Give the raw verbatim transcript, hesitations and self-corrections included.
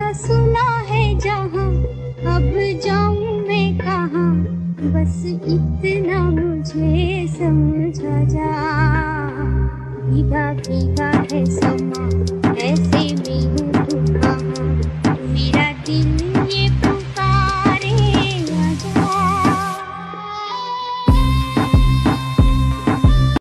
सुना है जहाँ, अब जाऊँ मैं कहाँ, बस इतना मुझे समझा जा। भीगा भीगा है सब